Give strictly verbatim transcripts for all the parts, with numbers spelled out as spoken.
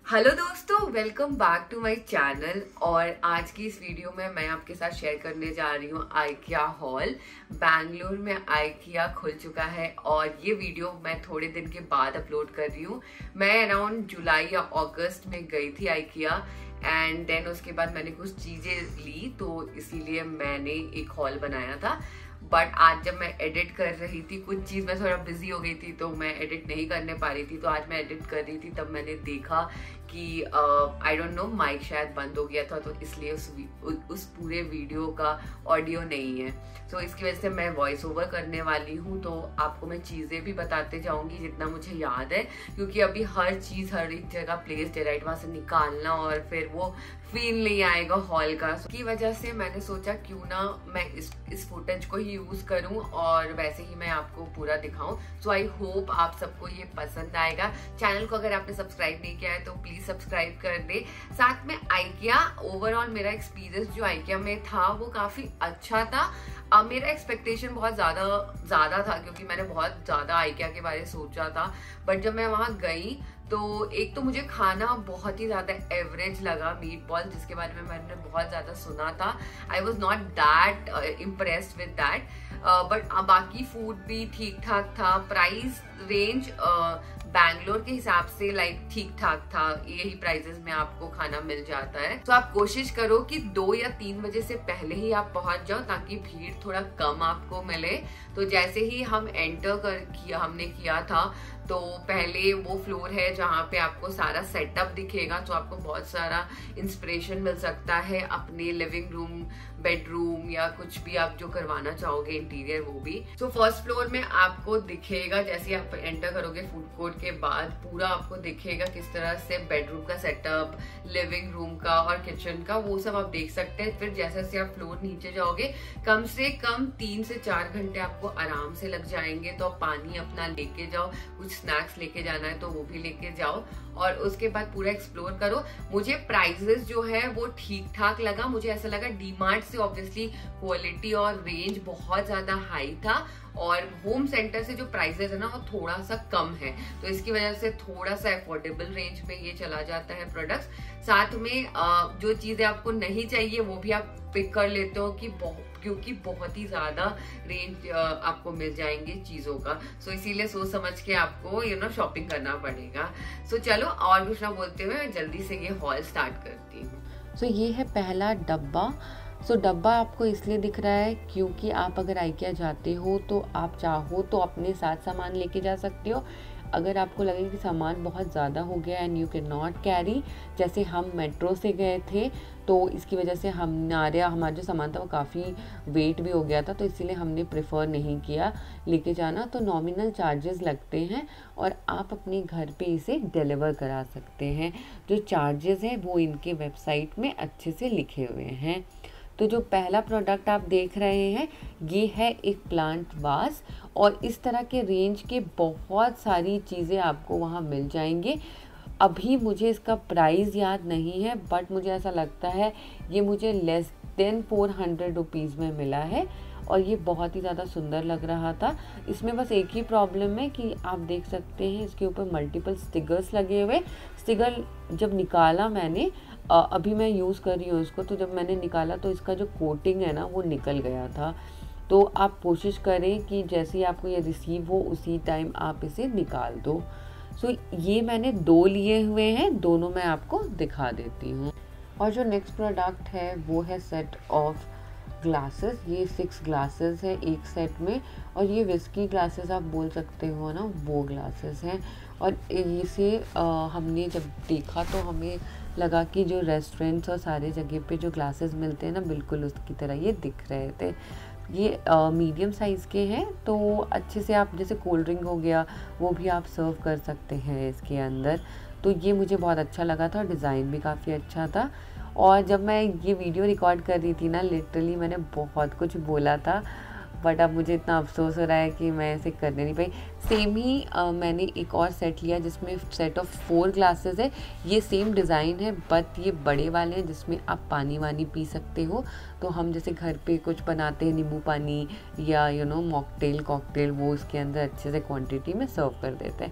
Hello दोस्तों, welcome back to my channel. और आज की इस वीडियो में मैं आपके साथ शेयर करने जा रही हूँ आइकिया हॉल। बैंगलोर में आइकिया खुल चुका है और ये वीडियो मैं थोड़े दिन के बाद अपलोड कर रही हूँ। मैं अराउंड जुलाई या अगस्त में गई थी आइकिया एंड देन उसके बाद मैंने कुछ चीजें ली, तो इसीलिए मैंने एक हॉल बनाया था। बट आज जब मैं एडिट कर रही थी, कुछ चीज मैं थोड़ा बिजी हो गई थी तो मैं एडिट नहीं करने पा रही थी, तो आज मैं एडिट कर रही थी तब मैंने देखा कि आई डोंट नो माइक शायद बंद हो गया था, तो इसलिए उस उस पूरे वीडियो का ऑडियो नहीं है। तो so, इसकी वजह से मैं वॉइस ओवर करने वाली हूँ, तो आपको मैं चीजें भी बताते जाऊंगी जितना मुझे याद है, क्योंकि अभी हर चीज हर एक जगह प्लेस है, राइट, वहां से निकालना और फिर वो फील नहीं आएगा हॉल का। so, की वजह से मैंने सोचा क्यों ना मैं इस इस फुटेज को ही यूज करूं और वैसे ही मैं आपको पूरा दिखाऊं। सो आई होप आप सबको ये पसंद आएगा। चैनल को अगर आपने सब्सक्राइब नहीं किया है तो प्लीज सब्सक्राइब कर दे। साथ में आइकिया ओवरऑल मेरा एक्सपीरियंस जो आइकिया में था वो काफी अच्छा था। अब मेरा एक्सपेक्टेशन बहुत ज्यादा ज्यादा था क्योंकि मैंने बहुत ज्यादा आइकिया के बारे में सोचा था, बट जब मैं वहां गई तो एक तो मुझे खाना बहुत ही ज्यादा एवरेज लगा, मीट बॉल, जिसके बारे में मैंने बहुत ज्यादा सुना था। I was not that impressed with that, but बाकी फूड भी ठीक ठाक था। प्राइस रेंज बैंगलोर के हिसाब से लाइक ठीक ठाक था, यही प्राइसेस में आपको खाना मिल जाता है। तो आप कोशिश करो कि दो या तीन बजे से पहले ही आप पहुंच जाओ ताकि भीड़ थोड़ा कम आपको मिले। तो जैसे ही हम एंटर कर किया हमने किया था, तो पहले वो फ्लोर है जहाँ पे आपको सारा सेटअप दिखेगा, तो आपको बहुत सारा इंस्पिरेशन मिल सकता है अपने लिविंग रूम, बेडरूम या कुछ भी आप जो करवाना चाहोगे इंटीरियर, वो भी। तो फर्स्ट फ्लोर में आपको दिखेगा, जैसे आप एंटर करोगे फूड कोर्ट के बाद, पूरा आपको दिखेगा किस तरह से बेडरूम का सेटअप, लिविंग रूम का और किचन का, वो सब आप देख सकते हैं। फिर जैसे जैसे आप फ्लोर नीचे जाओगे, कम से कम तीन से चार घंटे आपको आराम से लग जाएंगे। तो आप पानी अपना लेके जाओ, कुछ स्नैक्स लेके जाना है तो वो भी लेके जाओ और उसके बाद पूरा एक्सप्लोर करो। मुझे प्राइसेस जो है वो ठीक ठाक लगा। मुझे ऐसा लगा डीमार्ट से ऑब्वियसली क्वालिटी और रेंज बहुत ज्यादा हाई था और होम सेंटर से जो प्राइसेस है ना वो थोड़ा सा कम है, तो इसकी वजह से थोड़ा सा अफोर्डेबल रेंज में ये चला जाता है प्रोडक्ट्स। साथ में जो चीजें आपको नहीं चाहिए वो भी आप पिक कर लेते हो कि क्योंकि बहुत ही ज्यादा रेंज आपको मिल जाएंगे चीजों का। सो इसीलिए सोच समझ के आपको यू नो शॉपिंग करना पड़ेगा। सो चलो और कुछ ना बोलते हुए मैं जल्दी से ये हॉल स्टार्ट करती हूँ। सो ये है पहला डब्बा। सो so, डब्बा आपको इसलिए दिख रहा है क्योंकि आप अगर आइकिया जाते हो तो आप चाहो तो अपने साथ सामान लेके जा सकते हो। अगर आपको लगे कि सामान बहुत ज़्यादा हो गया and you can not carry, जैसे हम मेट्रो से गए थे तो इसकी वजह से हमारे हमारा जो सामान था वो काफ़ी वेट भी हो गया था, तो इसीलिए हमने प्रेफर नहीं किया लेके जाना। तो नॉमिनल चार्जेस लगते हैं और आप अपने घर पे इसे डिलीवर करा सकते हैं। जो चार्जेस हैं वो इनके वेबसाइट में अच्छे से लिखे हुए हैं। तो जो पहला प्रोडक्ट आप देख रहे हैं ये है एक प्लांट वास, और इस तरह के रेंज के बहुत सारी चीज़ें आपको वहाँ मिल जाएंगे। अभी मुझे इसका प्राइस याद नहीं है, बट मुझे ऐसा लगता है ये मुझे less than four hundred rupees में मिला है और ये बहुत ही ज़्यादा सुंदर लग रहा था। इसमें बस एक ही प्रॉब्लम है कि आप देख सकते हैं इसके ऊपर मल्टीपल स्टिकर्स लगे हुए। स्टिकर जब निकाला मैंने, अभी मैं यूज़ कर रही हूँ उसको, तो जब मैंने निकाला तो इसका जो कोटिंग है ना वो निकल गया था। तो आप कोशिश करें कि जैसे ही आपको ये रिसीव हो उसी टाइम आप इसे निकाल दो। सो ये मैंने दो लिए हुए हैं, दोनों मैं आपको दिखा देती हूँ। और जो नेक्स्ट प्रोडक्ट है वो है सेट ऑफ ग्लासेस। ये सिक्स ग्लासेस है एक सेट में, और ये विस्की ग्लासेस आप बोल सकते हो ना, वो ग्लासेस हैं। और इसे हमने जब देखा तो हमें लगा कि जो रेस्टोरेंट्स और सारे जगह पे जो ग्लासेस मिलते हैं ना, बिल्कुल उसकी तरह ये दिख रहे थे। ये मीडियम साइज़ के हैं, तो अच्छे से आप जैसे कोल्ड ड्रिंक हो गया वो भी आप सर्व कर सकते हैं इसके अंदर। तो ये मुझे बहुत अच्छा लगा था और डिज़ाइन भी काफ़ी अच्छा था। और जब मैं ये वीडियो रिकॉर्ड कर रही थी ना, लिटरली मैंने बहुत कुछ बोला था, बट अब मुझे इतना अफसोस हो रहा है कि मैं इसे करने नहीं पाई। सेम ही आ, मैंने एक और सेट लिया जिसमें सेट ऑफ फोर ग्लासेस है। ये सेम डिज़ाइन है बट ये बड़े वाले हैं जिसमें आप पानी वानी पी सकते हो। तो हम जैसे घर पे कुछ बनाते हैं नींबू पानी या यू नो मॉकटेल कॉकटेल, वो उसके अंदर अच्छे से क्वांटिटी में सर्व कर देते हैं।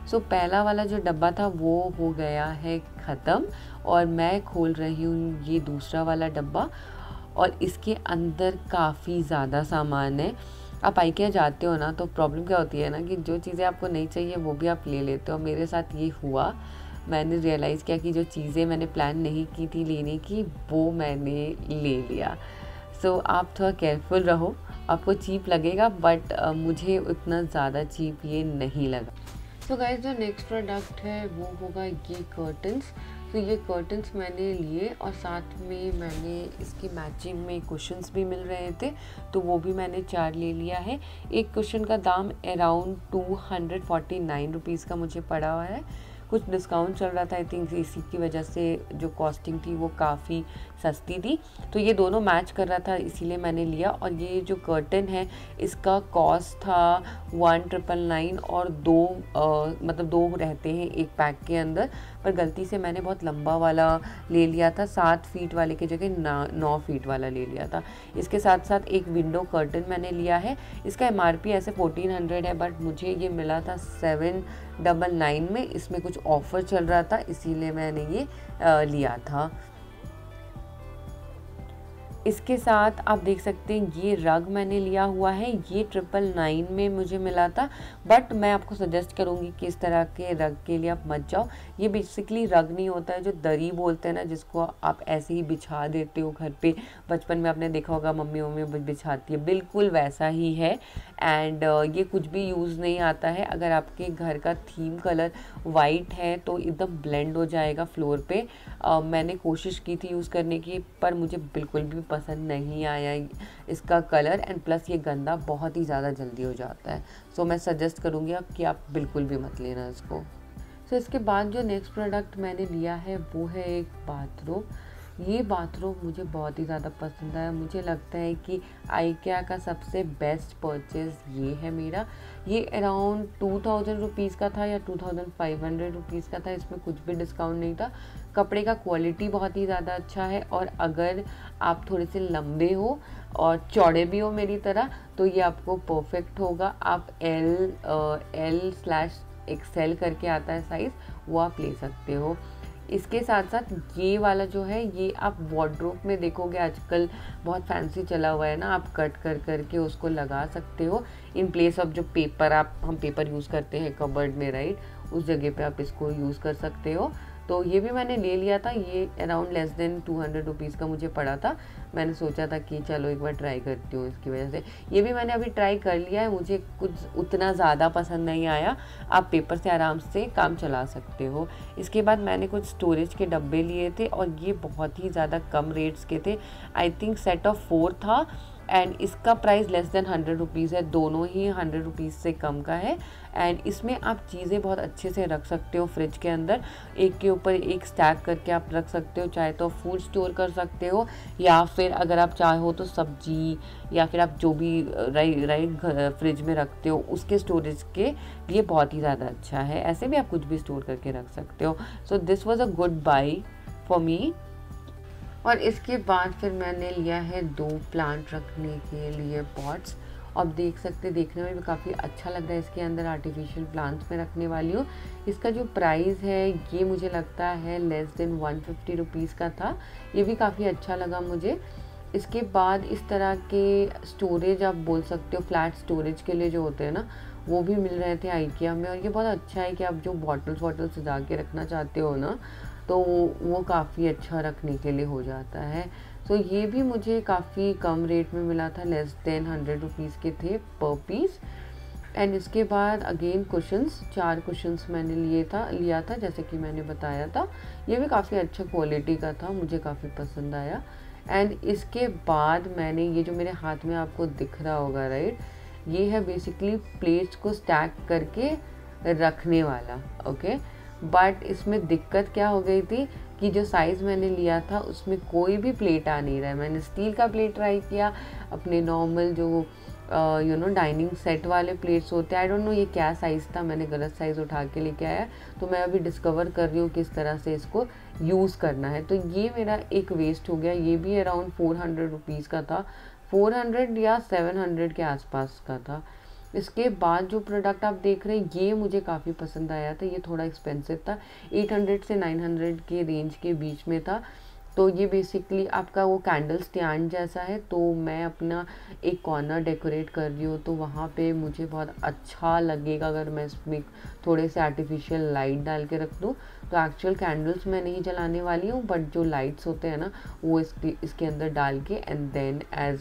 सो पहला वाला जो डब्बा था वो हो गया है ख़त्म और मैं खोल रही हूँ ये दूसरा वाला डब्बा और इसके अंदर काफ़ी ज़्यादा सामान है। आप आइकिया जाते हो ना तो प्रॉब्लम क्या होती है ना कि जो चीज़ें आपको नहीं चाहिए वो भी आप ले लेते हो। मेरे साथ ये हुआ, मैंने रियलाइज़ किया कि जो चीज़ें मैंने प्लान नहीं की थी लेने की वो मैंने ले लिया। सो so, आप थोड़ा केयरफुल रहो, आपको चीप लगेगा बट uh, मुझे उतना ज़्यादा चीप ये नहीं लगा। तो गाइस जो नेक्स्ट प्रोडक्ट है वो होगा ये कर्टन्स। तो ये कर्टन्स मैंने लिए और साथ में मैंने इसकी मैचिंग में कुशन्स भी मिल रहे थे तो वो भी मैंने चार ले लिया है। एक कुशन का दाम around two hundred forty nine rupees का मुझे पड़ा हुआ है। कुछ डिस्काउंट चल रहा था, आई थिंक इसी की वजह से जो कॉस्टिंग थी वो काफ़ी सस्ती थी। तो ये दोनों मैच कर रहा था इसीलिए मैंने लिया। और ये जो कर्टन है इसका कॉस्ट था वन ट्रिपल नाइन और दो आ, मतलब दो रहते हैं एक पैक के अंदर, पर गलती से मैंने बहुत लंबा वाला ले लिया था, सात फीट वाले की जगह नौ फीट वाला ले लिया था। इसके साथ साथ एक विंडो कर्टन मैंने लिया है। इसका एम आर पी ऐसे फोर्टीन हंड्रेड है बट मुझे ये मिला था सेवन डबल नाइन में। इसमें कुछ ऑफ़र चल रहा था इसीलिए मैंने ये आ, लिया था। इसके साथ आप देख सकते हैं ये रग मैंने लिया हुआ है, ये ट्रिपल नाइन में मुझे मिला था बट मैं आपको सजेस्ट करूँगी कि इस तरह के रग के लिए आप मत जाओ। ये बेसिकली रग नहीं होता है, जो दरी बोलते हैं ना जिसको आप ऐसे ही बिछा देते हो घर पे, बचपन में आपने देखा होगा मम्मी मम्मी बिछाती है, बिल्कुल वैसा ही है। एंड ये कुछ भी यूज़ नहीं आता है। अगर आपके घर का थीम कलर वाइट है तो एकदम ब्लेंड हो जाएगा फ्लोर पे। uh, मैंने कोशिश की थी यूज़ करने की पर मुझे बिल्कुल भी पसंद नहीं आया इसका कलर एंड प्लस ये गंदा बहुत ही ज़्यादा जल्दी हो जाता है। सो so, मैं सजेस्ट करूँगी आप कि आप बिल्कुल भी मत लेना इसको। सो so, इसके बाद जो नेक्स्ट प्रोडक्ट मैंने लिया है वो है एक बाथरोब। ये बाथरूम मुझे बहुत ही ज़्यादा पसंद आया। मुझे लगता है कि आइकिया का सबसे बेस्ट परचेज़ ये है मेरा। ये अराउंड टू थाउजेंड रुपीज़ का था या two thousand five hundred rupees का था, इसमें कुछ भी डिस्काउंट नहीं था। कपड़े का क्वालिटी बहुत ही ज़्यादा अच्छा है और अगर आप थोड़े से लंबे हो और चौड़े भी हो मेरी तरह तो ये आपको परफेक्ट होगा। आप एल एल स्लैश एक्सेल करके आता है साइज़, वो आप ले सकते हो। इसके साथ साथ ये वाला जो है ये आप वार्डरोब में देखोगे आजकल बहुत फैंसी चला हुआ है ना, आप कट कर करके उसको लगा सकते हो इन प्लेस ऑफ जो पेपर आप हम पेपर यूज़ करते हैं कबर्ड में, राइट, उस जगह पे आप इसको यूज़ कर सकते हो। तो ये भी मैंने ले लिया था। ये around less than two hundred rupees का मुझे पड़ा था। मैंने सोचा था कि चलो एक बार ट्राई करती हूँ इसकी वजह से। ये भी मैंने अभी ट्राई कर लिया है, मुझे कुछ उतना ज़्यादा पसंद नहीं आया। आप पेपर से आराम से काम चला सकते हो। इसके बाद मैंने कुछ स्टोरेज के डब्बे लिए थे और ये बहुत ही ज़्यादा कम रेट्स के थे। I think set of four था एंड इसका price less than hundred rupees है, दोनों ही हंड्रेड रुपीज़ से कम का है। एंड इसमें आप चीज़ें बहुत अच्छे से रख सकते हो फ्रिज के अंदर, एक के ऊपर एक स्टैक करके आप रख सकते हो। चाहे तो फूड स्टोर कर सकते हो या फिर अगर आप चाहो तो सब्जी या फिर आप जो भी राइट राइट फ्रिज में रखते हो उसके स्टोरेज के लिए बहुत ही ज़्यादा अच्छा है। ऐसे भी आप कुछ भी स्टोर करके रख सकते हो। So this was a good buy for me. और इसके बाद फिर मैंने लिया है दो प्लांट रखने के लिए पॉट्स। अब देख सकते देखने में भी काफ़ी अच्छा लग रहा है। इसके अंदर आर्टिफिशियल प्लांट्स में रखने वाली हूँ। इसका जो प्राइस है ये मुझे लगता है less than one fifty rupees का था। ये भी काफ़ी अच्छा लगा मुझे। इसके बाद इस तरह के स्टोरेज आप बोल सकते हो फ्लैट स्टोरेज के लिए जो होते हैं ना, वो भी मिल रहे थे आइकिया में। और ये बहुत अच्छा है कि आप जो बॉटल्स वॉटल्स सजा के रखना चाहते हो ना तो वो काफ़ी अच्छा रखने के लिए हो जाता है। सो so, ये भी मुझे काफ़ी कम रेट में मिला था, लेस देन हंड्रेड रुपीज़ के थे पर पीस। एंड इसके बाद अगेन कुशन्स, चार कुशन्स मैंने लिए था लिया था जैसे कि मैंने बताया था। ये भी काफ़ी अच्छा क्वालिटी का था, मुझे काफ़ी पसंद आया। एंड इसके बाद मैंने ये जो मेरे हाथ में आपको दिख रहा होगा, राइट, ये है बेसिकली प्लेट्स को स्टैक करके रखने वाला। ओके, बट इसमें दिक्कत क्या हो गई थी कि जो साइज़ मैंने लिया था उसमें कोई भी प्लेट आ नहीं रहा है। मैंने स्टील का प्लेट ट्राई किया, अपने नॉर्मल जो यू नो डाइनिंग सेट वाले प्लेट्स होते हैं, आई डोंट नो ये क्या साइज़ था, मैंने गलत साइज़ उठा के लेके आया। तो मैं अभी डिस्कवर कर रही हूँ किस तरह से इसको यूज़ करना है। तो ये मेरा एक वेस्ट हो गया। ये भी अराउंड फोर हंड्रेड रुपीज़ का था, फोर हंड्रेड या सेवन हंड्रेड के आसपास का था। इसके बाद जो प्रोडक्ट आप देख रहे हैं ये मुझे काफ़ी पसंद आया था। ये थोड़ा एक्सपेंसिव था, आठ सौ से नौ सौ के रेंज के बीच में था। तो ये बेसिकली आपका वो कैंडल स्टैंड जैसा है। तो मैं अपना एक कॉर्नर डेकोरेट कर रही हूँ, तो वहाँ पे मुझे बहुत अच्छा लगेगा अगर मैं इसमें थोड़े से आर्टिफिशियल लाइट डाल के रख दूँ। तो एक्चुअल कैंडल्स मैं नहीं जलाने वाली हूँ, बट जो लाइट्स होते हैं ना वो इसके इसके अंदर डाल के and then as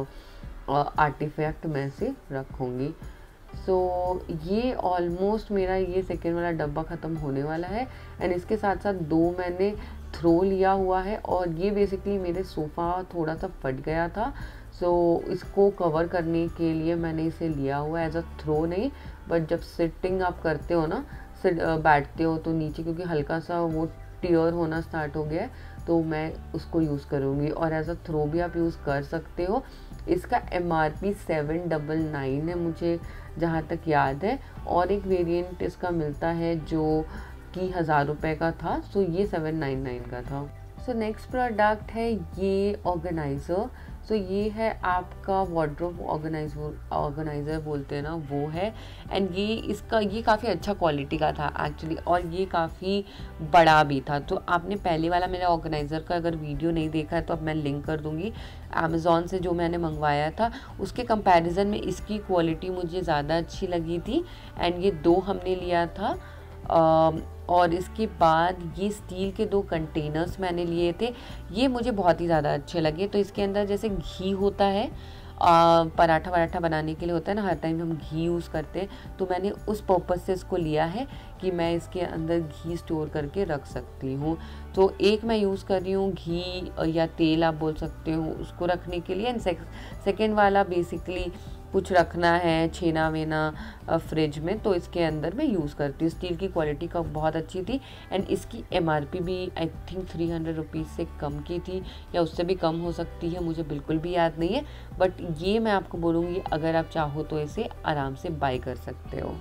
a artifact मैं इसे रखूँगी। सो so, ये ऑलमोस्ट मेरा ये सेकेंड वाला डब्बा ख़त्म होने वाला है। एंड इसके साथ साथ दो मैंने थ्रो लिया हुआ है, और ये बेसिकली मेरे सोफ़ा थोड़ा सा फट गया था। सो so, इसको कवर करने के लिए मैंने इसे लिया हुआ है, एज अ थ्रो नहीं, बट जब सिटिंग आप करते हो ना, सिट बैठते हो तो नीचे क्योंकि हल्का सा वो टियर होना स्टार्ट हो गया है, तो मैं उसको यूज़ करूँगी। और एज अ थ्रो भी आप यूज़ कर सकते हो। इसका M R P seven double nine है मुझे जहाँ तक याद है, और एक वेरिएंट इसका मिलता है जो कि हज़ार रुपये का था। सो ये सेवन नाइन नाइन का था। सो नेक्स्ट प्रोडक्ट है ये ऑर्गेनाइज़र। सो ये है आपका वार्डरोब ऑर्गेनाइजर ऑर्गेनाइज़र बोलते हैं ना, वो है। एंड ये इसका ये काफ़ी अच्छा क्वालिटी का था एक्चुअली, और ये काफ़ी बड़ा भी था। तो आपने पहले वाला मेरा ऑर्गेनाइज़र का अगर वीडियो नहीं देखा है तो अब मैं लिंक कर दूँगी। अमेज़ॉन से जो मैंने मंगवाया था उसके कंपैरिजन में इसकी क्वालिटी मुझे ज़्यादा अच्छी लगी थी। एंड ये दो हमने लिया था। Uh, और इसके बाद ये स्टील के दो कंटेनर्स मैंने लिए थे, ये मुझे बहुत ही ज़्यादा अच्छे लगे। तो इसके अंदर जैसे घी होता है, आ, पराठा वराठा बनाने के लिए होता है ना, हर टाइम हम घी यूज़ करते हैं, तो मैंने उस पर्पज़ से इसको लिया है कि मैं इसके अंदर घी स्टोर करके रख सकती हूँ। तो एक मैं यूज़ कर रही हूँ घी या तेल आप बोल सकते हो उसको रखने के लिए। एंड सेकेंड वाला बेसिकली कुछ रखना है छेना वेना फ्रिज में, तो इसके अंदर मैं यूज़ करती हूँ। स्टील की क्वालिटी का बहुत अच्छी थी। एंड इसकी एमआरपी भी I think three hundred rupees से कम की थी, या उससे भी कम हो सकती है, मुझे बिल्कुल भी याद नहीं है। बट ये मैं आपको बोलूँगी अगर आप चाहो तो इसे आराम से बाय कर सकते हो।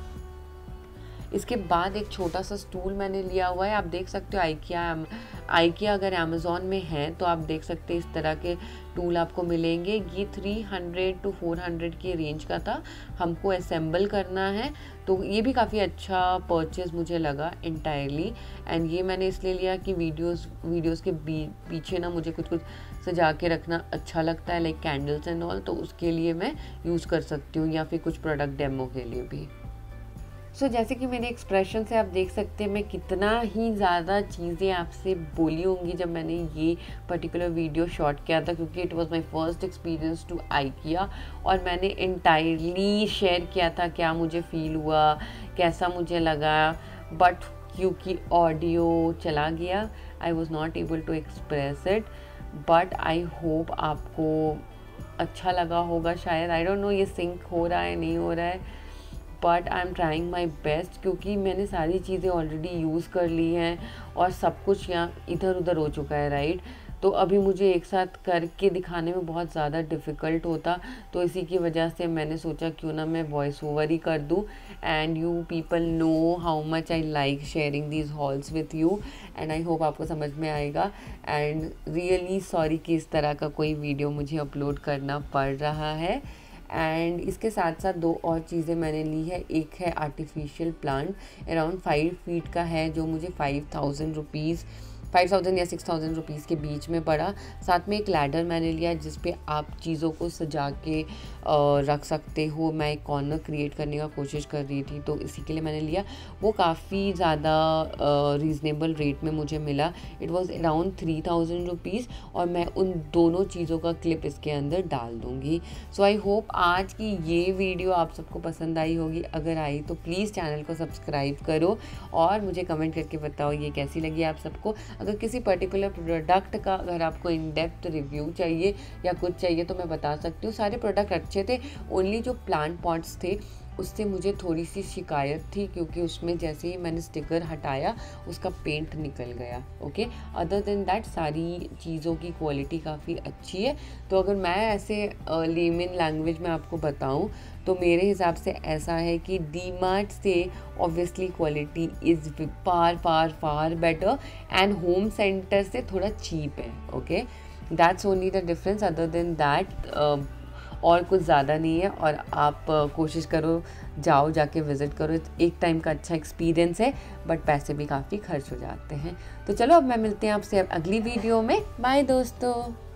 इसके बाद एक छोटा सा स्टूल मैंने लिया हुआ है, आप देख सकते हो आइकिया आइकिया अगर अमेज़ॉन में है तो आप देख सकते हैं इस तरह के टूल आपको मिलेंगे। ये three hundred to four hundred के रेंज का था, हमको असेंबल करना है, तो ये भी काफ़ी अच्छा परचेज़ मुझे लगा इंटायरली। एंड ये मैंने इसलिए लिया कि वीडियोस वीडियोस के पीछे ना मुझे कुछ कुछ सजा के रखना अच्छा लगता है, लाइक कैंडल्स एंड ऑल, तो उसके लिए मैं यूज़ कर सकती हूँ, या फिर कुछ प्रोडक्ट डेमो के लिए भी। सो so, जैसे कि मेरे एक्सप्रेशन से आप देख सकते हैं मैं कितना ही ज़्यादा चीज़ें आपसे बोली होंगी जब मैंने ये पर्टिकुलर वीडियो शॉट किया था, क्योंकि it was my first experience to IKEA, और मैंने इंटायरली शेयर किया था क्या मुझे फ़ील हुआ, कैसा मुझे लगा। बट क्योंकि ऑडियो चला गया, I was not able to express it. But I hope आपको अच्छा लगा होगा शायद, आई डोंट नो ये सिंक हो रहा है नहीं हो रहा है, but I am trying my best, क्योंकि मैंने सारी चीज़ें ऑलरेडी यूज़ कर ली हैं और सब कुछ यहाँ इधर उधर हो चुका है, राइट। तो अभी मुझे एक साथ करके दिखाने में बहुत ज़्यादा डिफ़िकल्ट होता, तो इसी की वजह से मैंने सोचा क्यों ना मैं वॉइस ओवर ही कर दूँ। And you people know how much I like sharing these hauls with you, and I hope आपको समझ में आएगा। एंड रियली सॉरी कि इस तरह का कोई वीडियो मुझे अपलोड करना पड़ रहा है। एंड इसके साथ साथ दो और चीज़ें मैंने ली है। एक है artificial plant, around five feet का है, जो मुझे five thousand rupees five thousand या सिक्स थाउजेंड रुपीज़ के बीच में पड़ा। साथ में एक लैडर मैंने लिया जिस पे आप चीज़ों को सजा के रख सकते हो। मैं एक कॉर्नर क्रिएट करने का कोशिश कर रही थी, तो इसी के लिए मैंने लिया। वो काफ़ी ज़्यादा रीज़नेबल रेट में मुझे मिला, it was around three thousand rupees, और मैं उन दोनों चीज़ों का क्लिप इसके अंदर डाल दूँगी। सो आई होप आज की ये वीडियो आप सबको पसंद आई होगी। अगर आई तो प्लीज़ चैनल को सब्सक्राइब करो और मुझे कमेंट करके बताओ ये कैसी लगी आप सबको। अगर किसी पर्टिकुलर प्रोडक्ट का अगर आपको इन डेप्थ रिव्यू चाहिए या कुछ चाहिए तो मैं बता सकती हूँ। सारे प्रोडक्ट अच्छे थे, ओनली जो प्लांट पॉट्स थे उससे मुझे थोड़ी सी शिकायत थी, क्योंकि उसमें जैसे ही मैंने स्टिकर हटाया उसका पेंट निकल गया। ओके, अदर देन दैट सारी चीज़ों की क्वालिटी काफ़ी अच्छी है। तो अगर मैं ऐसे लेमन लैंग्वेज में आपको बताऊं तो मेरे हिसाब से ऐसा है कि डी मार्ट से obviously quality is far far far better, and Home Centre से थोड़ा चीप है। Okay, that's only the difference. Other than that और कुछ ज़्यादा नहीं है। और आप कोशिश करो, जाओ, जाके विज़िट करो। एक टाइम का अच्छा एक्सपीरियंस है, बट पैसे भी काफ़ी खर्च हो जाते हैं। तो चलो अब मैं मिलते हैं आपसे अगली वीडियो में। बाय दोस्तों।